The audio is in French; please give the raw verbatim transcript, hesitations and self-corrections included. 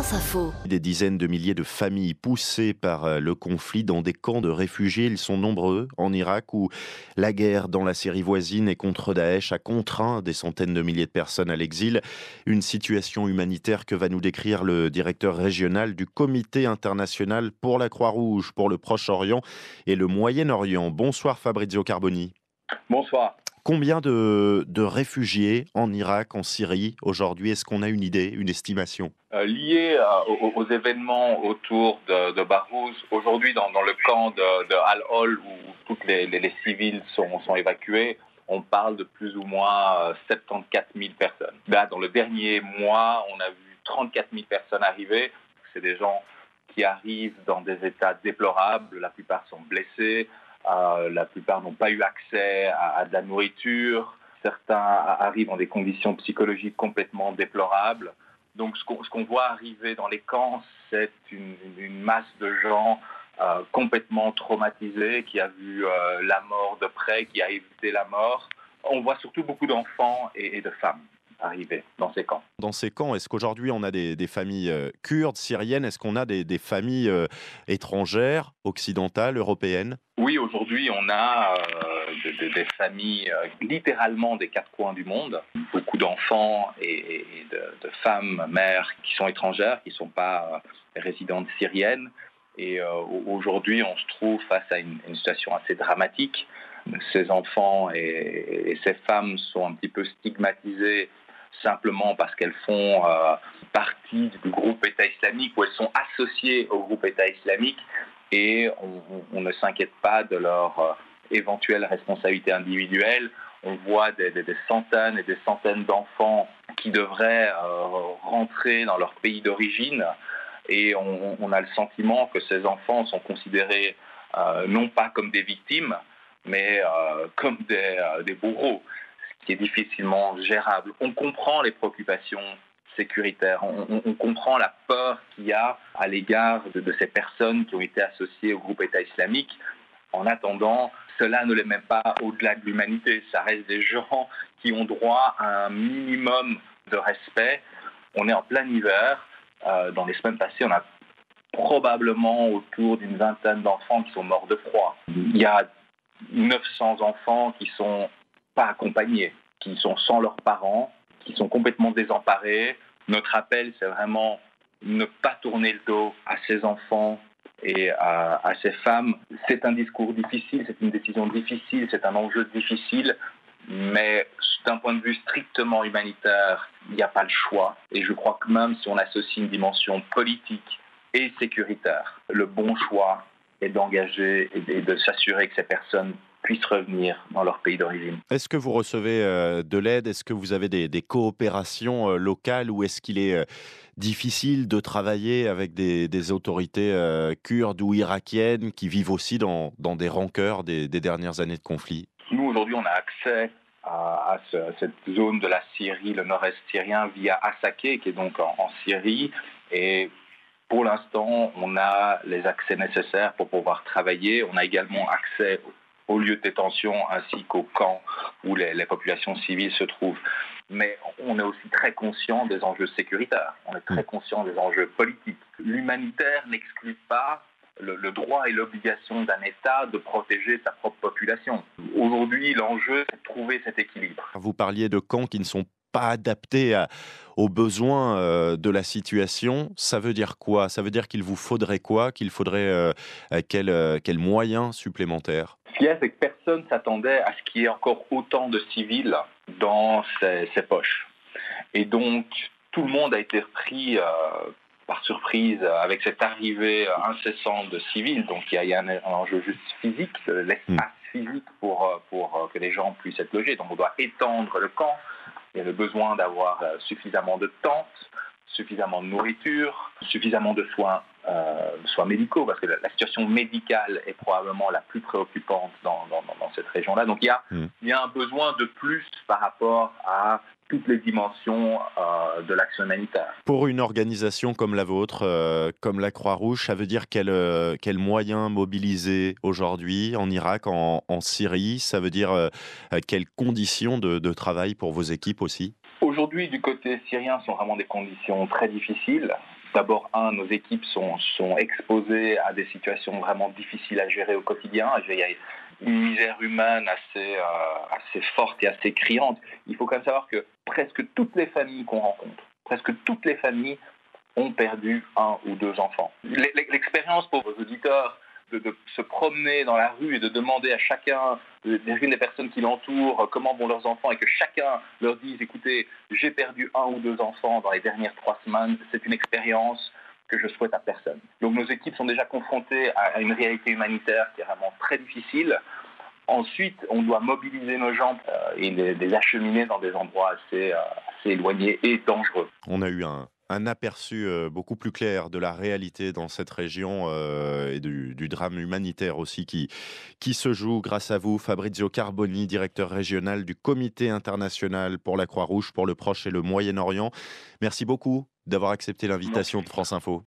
France Info. Des dizaines de milliers de familles poussées par le conflit dans des camps de réfugiés. Ils sont nombreux en Irak où la guerre dans la Syrie voisine et contre Daesh a contraint des centaines de milliers de personnes à l'exil. Une situation humanitaire que va nous décrire le directeur régional du Comité international pour la Croix-Rouge pour le Proche-Orient et le Moyen-Orient. Bonsoir Fabrizio Carboni. Bonsoir. Combien de, de réfugiés en Irak, en Syrie aujourd'hui? Est-ce qu'on a une idée, une estimation? euh, Lié euh, aux, aux événements autour de, de Baghuz, aujourd'hui dans, dans le camp de, de Al-Hol où tous les, les, les civils sont, sont évacués, on parle de plus ou moins euh, soixante-quatorze mille personnes. Là, dans le dernier mois, on a vu trente-quatre mille personnes arriver. C'est des gens qui arrivent dans des états déplorables, la plupart sont blessés. Euh, la plupart n'ont pas eu accès à, à de la nourriture. Certains arrivent dans des conditions psychologiques complètement déplorables. Donc, ce qu'on, ce qu'on voit arriver dans les camps, c'est une, une masse de gens euh, complètement traumatisés, qui a vu euh, la mort de près, qui a évité la mort. On voit surtout beaucoup d'enfants et, et de femmes arriver dans ces camps. Dans ces camps, est-ce qu'aujourd'hui on a des, des familles euh, kurdes, syriennes? Est-ce qu'on a des, des familles euh, étrangères, occidentales, européennes? Oui, aujourd'hui on a euh, des, des familles euh, littéralement des quatre coins du monde. Beaucoup d'enfants et, et de, de femmes, mères qui sont étrangères, qui ne sont pas euh, résidentes syriennes. Et euh, aujourd'hui on se trouve face à une, une situation assez dramatique. Ces enfants et, et ces femmes sont un petit peu stigmatisés simplement parce qu'elles font euh, partie du groupe État islamique ou elles sont associées au groupe État islamique et on, on ne s'inquiète pas de leur euh, éventuelle responsabilité individuelle. On voit des, des, des centaines et des centaines d'enfants qui devraient euh, rentrer dans leur pays d'origine et on, on a le sentiment que ces enfants sont considérés euh, non pas comme des victimes, mais euh, comme des, euh, des bourreaux, ce qui est difficilement gérable. On comprend les préoccupations sécuritaires, on, on, on comprend la peur qu'il y a à l'égard de, de ces personnes qui ont été associées au groupe État islamique. En attendant, cela ne les met pas au-delà de l'humanité. Ça reste des gens qui ont droit à un minimum de respect. On est en plein hiver. Euh, dans les semaines passées, on a probablement autour d'une vingtaine d'enfants qui sont morts de froid. Il y a neuf cents enfants qui ne sont pas accompagnés, qui sont sans leurs parents, qui sont complètement désemparés. Notre appel, c'est vraiment ne pas tourner le dos à ces enfants et à, à ces femmes. C'est un discours difficile, c'est une décision difficile, c'est un enjeu difficile, mais d'un point de vue strictement humanitaire, il n'y a pas le choix. Et je crois que même si on associe une dimension politique et sécuritaire, le bon choix et d'engager et de s'assurer que ces personnes puissent revenir dans leur pays d'origine. Est-ce que vous recevez euh, de l'aide? Est-ce que vous avez des, des coopérations euh, locales ou est-ce qu'il est euh, difficile de travailler avec des, des autorités euh, kurdes ou irakiennes qui vivent aussi dans, dans des rancœurs des, des dernières années de conflit? Nous, aujourd'hui, on a accès à, à ce, cette zone de la Syrie, le nord-est syrien, via Assaké, qui est donc en, en Syrie. Et pour l'instant, on a les accès nécessaires pour pouvoir travailler. On a également accès aux lieux de détention ainsi qu'aux camps où les, les populations civiles se trouvent. Mais on est aussi très conscient des enjeux sécuritaires. On est très conscient des enjeux politiques. L'humanitaire n'exclut pas le, le droit et l'obligation d'un État de protéger sa propre population. Aujourd'hui, l'enjeu, c'est de trouver cet équilibre. Vous parliez de camps qui ne sont pas adapté à, aux besoins euh, de la situation. Ça veut dire quoi? Ça veut dire qu'il vous faudrait quoi? Qu'il faudrait euh, quels euh, quel moyens supplémentaires? Ce qu'il y a, c'est que personne ne s'attendait à ce qu'il y ait encore autant de civils dans ses, ses poches. Et donc, tout le monde a été pris euh, par surprise avec cette arrivée incessante de civils. Donc, il y a, il y a un, un enjeu juste physique, l'espace mmh. physique pour, pour que les gens puissent être logés. Donc, on doit étendre le camp. Il y a le besoin d'avoir suffisamment de tentes, suffisamment de nourriture, suffisamment de soins, euh, soins médicaux, parce que la, la situation médicale est probablement la plus préoccupante dans, dans, dans cette région-là. Donc il y, a, mmh. il y a un besoin de plus par rapport à toutes les dimensions euh, de l'action humanitaire. Pour une organisation comme la vôtre, euh, comme la Croix-Rouge, ça veut dire quels euh, quel moyens mobiliser aujourd'hui en Irak, en, en Syrie? Ça veut dire euh, quelles conditions de, de travail pour vos équipes aussi? Aujourd'hui, du côté syrien, ce sont vraiment des conditions très difficiles. D'abord, un, nos équipes sont, sont exposées à des situations vraiment difficiles à gérer au quotidien. Il y a une misère humaine assez, euh, assez forte et assez criante. Il faut quand même savoir que presque toutes les familles qu'on rencontre, presque toutes les familles ont perdu un ou deux enfants. L'expérience pour vos auditeurs de, de se promener dans la rue et de demander à chacun, chacune des personnes qui l'entourent, comment vont leurs enfants et que chacun leur dise « écoutez, j'ai perdu un ou deux enfants dans les dernières trois semaines », c'est une expérience que je souhaite à personne. Donc nos équipes sont déjà confrontées à une réalité humanitaire qui est vraiment très difficile. Ensuite, on doit mobiliser nos gens euh, et les, les acheminer dans des endroits assez, euh, assez éloignés et dangereux. On a eu un, un aperçu euh, beaucoup plus clair de la réalité dans cette région euh, et du, du drame humanitaire aussi qui, qui se joue grâce à vous, Fabrizio Carboni, directeur régional du Comité international pour la Croix-Rouge pour le Proche et le Moyen-Orient. Merci beaucoup d'avoir accepté l'invitation de France Info.